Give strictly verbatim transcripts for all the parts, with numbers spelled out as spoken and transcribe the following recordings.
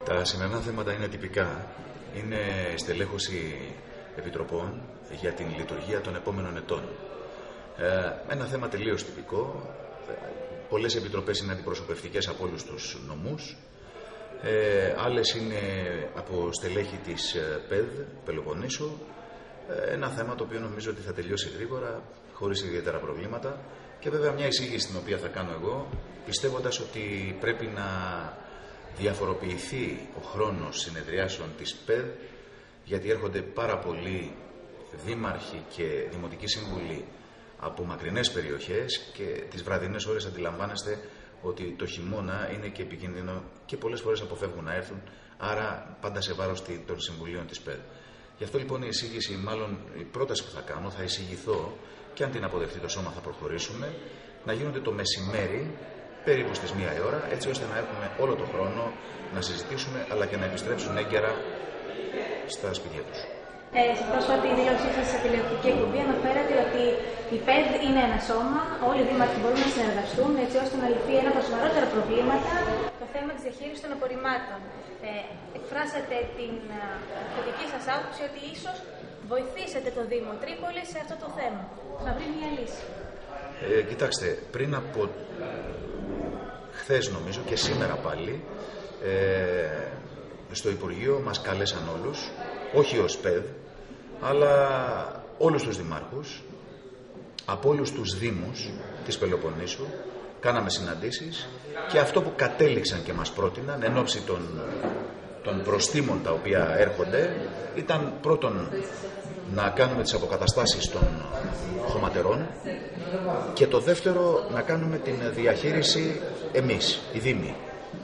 Τα σημερινά θέματα είναι τυπικά. Είναι στελέχωση επιτροπών για την λειτουργία των επόμενων ετών. Ε, ένα θέμα τελείως τυπικό. Πολλές επιτροπές είναι αντιπροσωπευτικές από όλους τους νομούς. Ε, άλλες είναι από στελέχη της ΠΕΔ, Πελοποννήσου. Ε, ένα θέμα το οποίο νομίζω ότι θα τελειώσει γρήγορα, χωρίς ιδιαίτερα προβλήματα. Και βέβαια μια εισήγηση την οποία θα κάνω εγώ, πιστεύοντας ότι πρέπει να διαφοροποιηθεί ο χρόνος συνεδριάσεων της ΠΕΔ, γιατί έρχονται πάρα πολλοί δήμαρχοι και δημοτικοί σύμβουλοι από μακρινές περιοχές και τις βραδινές ώρες αντιλαμβάνεστε ότι το χειμώνα είναι και επικίνδυνο και πολλές φορές αποφεύγουν να έρθουν, άρα πάντα σε βάρος των συμβουλίων της ΠΕΔ. Γι' αυτό λοιπόν η εισήγηση, μάλλον η πρόταση που θα κάνω, θα εισηγηθώ και αν την αποδεχτεί το σώμα θα προχωρήσουμε, να γίνονται το μεσημέρι, περίπου στις μία η ώρα, έτσι ώστε να έχουμε όλο τον χρόνο να συζητήσουμε αλλά και να επιστρέψουν έγκαιρα στα σπίτια τους. Ε, σε πρόσφατη δήλωσή σας σε τηλεοπτική εκπομπή αναφέρατε ότι η ΠΕΔ είναι ένα σώμα, όλοι οι δήμαρχοι μπορούν να συνεργαστούν έτσι ώστε να λυθεί ένα από τα σοβαρότερα προβλήματα, το θέμα της διαχείρισης των απορριμμάτων. Ε, εκφράσατε την θετική σας άποψη ότι ίσως βοηθήσετε το Δήμο Τρίπολης σε αυτό το θέμα, να βρει μια λύση. Ε, κοιτάξτε, πριν από χθες νομίζω και σήμερα πάλι, ε, στο Υπουργείο μας καλέσαν όλους, όχι ως ΠΕΔ, αλλά όλους τους δημάρχους, από όλους τους δήμους της Πελοποννήσου, κάναμε συναντήσεις και αυτό που κατέληξαν και μας πρότειναν εν ώψη των, των προστίμων τα οποία έρχονται ήταν πρώτον να κάνουμε τις αποκαταστάσεις των χωματερών και το δεύτερο να κάνουμε την διαχείριση εμείς, οι δήμοι.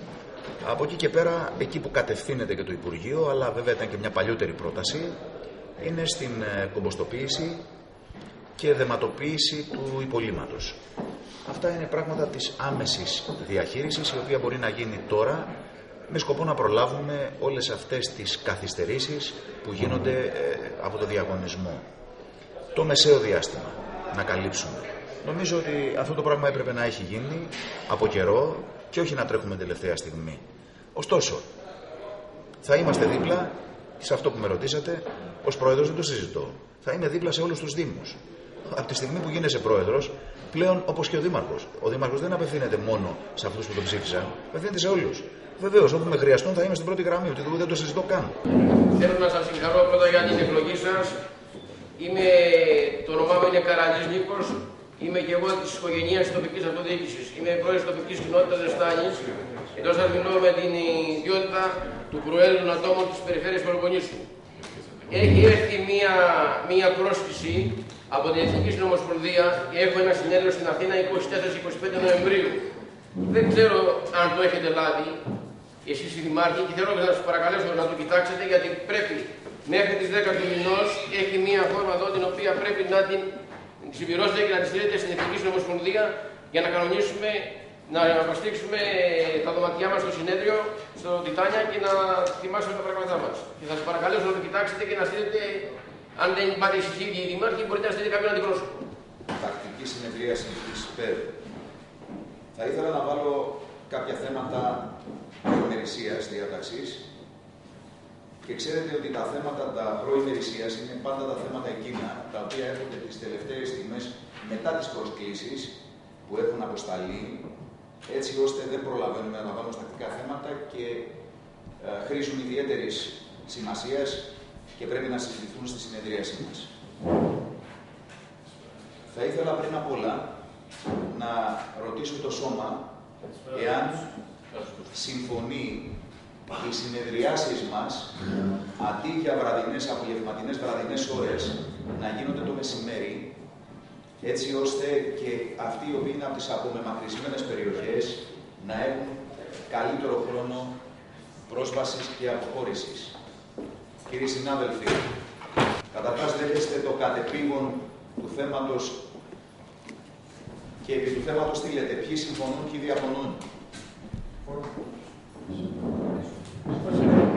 Από εκεί και πέρα, εκεί που κατευθύνεται και το Υπουργείο, αλλά βέβαια ήταν και μια παλιότερη πρόταση, είναι στην κομποστοποίηση και δεματοποίηση του υπολείμματος. Αυτά είναι πράγματα της άμεσης διαχείρισης, η οποία μπορεί να γίνει τώρα, με σκοπό να προλάβουμε όλες αυτές τις καθυστερήσεις που γίνονται από το διαγωνισμό. Το μεσαίο διάστημα να καλύψουμε. Νομίζω ότι αυτό το πράγμα έπρεπε να έχει γίνει από καιρό και όχι να τρέχουμε τελευταία στιγμή. Ωστόσο, θα είμαστε δίπλα, σε αυτό που με ρωτήσατε, ως πρόεδρος δεν το συζητώ. Θα είμαι δίπλα σε όλους τους δήμους. Από τη στιγμή που γίνεσαι πρόεδρος, πλέον όπως και ο δήμαρχος. Ο δήμαρχος δεν απευθύνεται μόνο σε αυτούς που τον ψήφισαν, απευθύνεται σε όλους. Βεβαίως, όπου με χρειαστούν θα είμαι στην πρώτη γραμμή, ότι δεν το συζητώ καν. Θέλω να σας συγχαρώ πρώτα για την εκλογή σας. Είμαι, το όνομά μου είναι Καραντής Νίκος. Είμαι και εγώ της οικογένειας της τοπικής αυτοδιοίκησης. Είμαι πρόεδρος της τοπικής κοινότητας Δεστάνης. Εδώ σας μιλώ με την ιδιότητα του Προέδρου των ατόμων της Περιφέρειας Πελοποννήσου. Έχει έρθει μία, μία πρόσκληση από την Εθνική Συνομοσπονδία. Έχω ένα συνέδριο στην Αθήνα είκοσι τέσσερα με είκοσι πέντε Νοεμβρίου. Δεν ξέρω αν το έχετε λάβει εσείς οι δημάρχοι και θέλω να σας παρακαλέσω να το κοιτάξετε γιατί πρέπει μέχρι τις δέκα του μηνός έχει μία φόρμα εδώ την οποία πρέπει να την συμπληρώσετε και να τη στείλετε στην Εθνική Συνομοσπονδία για να κανονίσουμε, να απαστήξουμε τα δωματιά μας στο συνέδριο, στο Τιτάνια και να θυμάσουμε τα πράγματά μας. Και θα σας παρακαλέσω να το κοιτάξετε και να στείλετε, αν δεν πάτε εσείς οι ίδιοι οι δημάρχοι, μπορείτε να στείλετε κάποιον αντιπρόσωπο. Τακτική συνεδρίαση της ΠΕΔ. Θα ήθελα να βάλω κάποια θέματα προημερησίας διάταξης και ξέρετε ότι τα θέματα τα προημερησίας είναι πάντα τα θέματα εκείνα τα οποία έρχονται τις τελευταίες στιγμές μετά τις προσκλήσεις που έχουν αποσταλεί, έτσι ώστε δεν προλαβαίνουμε να βάλουμε στα τακτικά θέματα και ε, χρήζουν ιδιαίτερης σημασίας και πρέπει να συζητηθούν στη συνεδρίασή μας. Θα ήθελα πριν απ' όλα να ρωτήσω το σώμα εάν συμφωνεί οι συνεδριάσεις μας αντί για βραδινές, απογευματινές βραδινές ώρες να γίνονται το μεσημέρι, έτσι ώστε και αυτοί οι οποίοι είναι από τις απομεμακρυσμένες περιοχές να έχουν καλύτερο χρόνο πρόσβασης και αποχώρησης. Κύριοι συνάδελφοι, καταρχάς δέχεστε το κατεπήγον του θέματος και επί του θέματος τι λέτε, ποιοι συμφωνούν, ποιοι διαφωνούν.